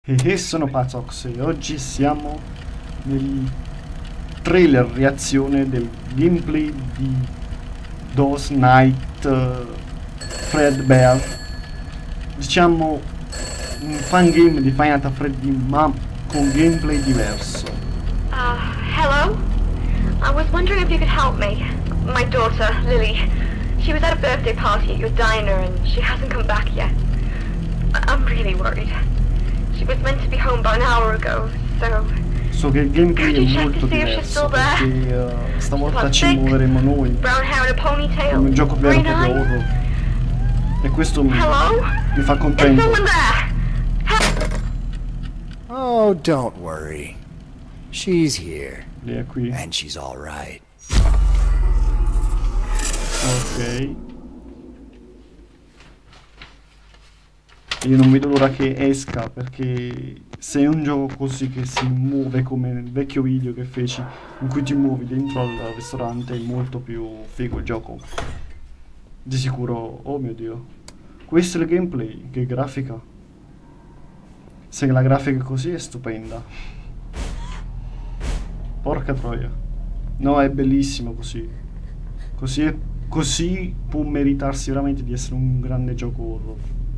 E sono Pazox e oggi siamo nel trailer reazione del gameplay di Those Night Fredbear. Diciamo un fan game di Final Fantasy Freddy ma con gameplay diverso. Hello? I was wondering if you could help me. My daughter, Lily. She was at a birthday party at your diner and she hasn't come back yet. I'm really worried. She was meant to be home about an hour ago, so... So che il gameplay è molto diverso perché stavolta ci muoveremo noi come un gioco vero e proprio horror. E questo mi fa contento. Oh, don't worry. She's here. Lei è qui. And she's all right. Ok. Io non vedo l'ora che esca perché se è un gioco così che si muove come nel vecchio video che feci in cui ti muovi dentro al ristorante è molto più figo il gioco. Di sicuro, oh mio Dio. Questo è il gameplay, che grafica. Se la grafica è così è stupenda. Porca troia. No, è bellissimo così. Così può meritarsi veramente di essere un grande gioco horror.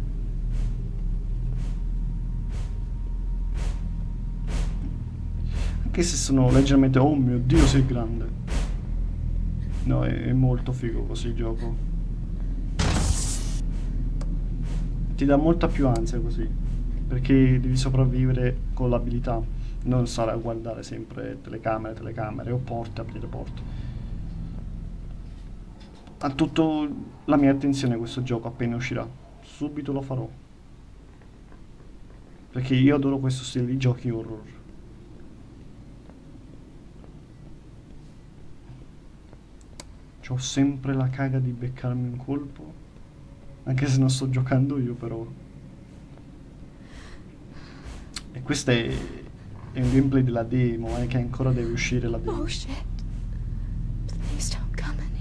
Anche se sono leggermente... oh mio Dio, sei grande. No, è molto figo così il gioco. Ti dà molta più ansia così, perché devi sopravvivere con l'abilità, non stare a guardare sempre telecamere o porte, aprire porte. Ha tutta la mia attenzione questo gioco appena uscirà. Subito lo farò. Perché io adoro questo stile di giochi horror. C'ho sempre la caga di beccarmi un colpo. Anche se non sto giocando io però. E questo è un gameplay della demo, che ancora deve uscire la demo. Oh shit. Please don't come in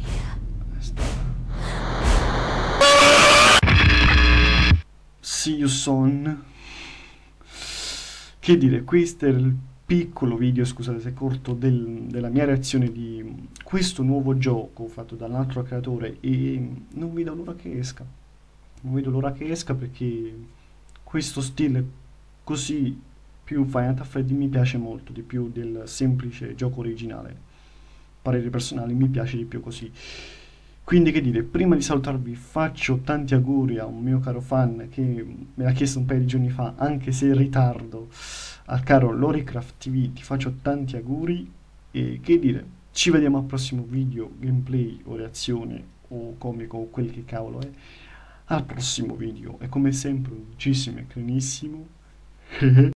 here. See you soon. Che dire, questo era il piccolo video, scusate se corto, della mia reazione di questo nuovo gioco fatto dall'altro creatore e non vedo l'ora che esca. Non vedo l'ora che esca perché questo stile così più Final Fantasy mi piace molto di più del semplice gioco originale. Pareri personali, mi piace di più così. Quindi che dire, prima di salutarvi faccio tanti auguri a un mio caro fan che me l'ha chiesto un paio di giorni fa, anche se in ritardo, al caro Loricraft TV, ti faccio tanti auguri e che dire, ci vediamo al prossimo video, gameplay o reazione o comico o quel che cavolo è, al prossimo video e come sempre un dolcissimo e carinissimo